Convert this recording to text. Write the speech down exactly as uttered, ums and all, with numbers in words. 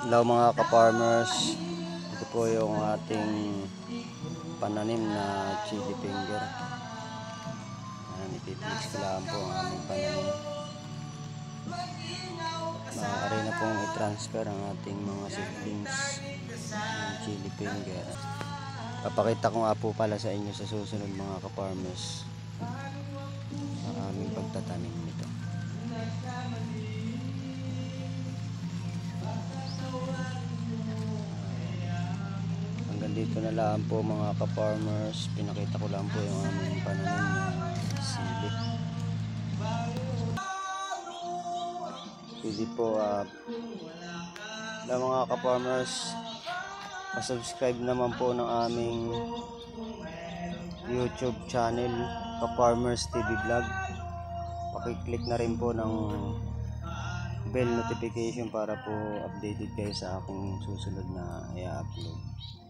Hello mga ka-farmers, ito po yung ating pananim na chili finger. Ayan, ipipix ko lang po ang aming pananim. Maaari na pong i-transfer ang ating mga seedlings ng chili finger. Papakita ko nga po pala sa inyo sa susunod mga ka-farmers ang aming pagtatanim nito. Hanggang dito na lang po mga ka-farmers, pinakita ko lang po yung aming pananim na sili. Pwede po uh, na mga ka-farmers, pa-subscribe naman po ng aming YouTube channel, Ka-Farmers T V Vlog. Pakiclick na rin po ng bell notification para po updated kayo sa aking susunod na i-upload.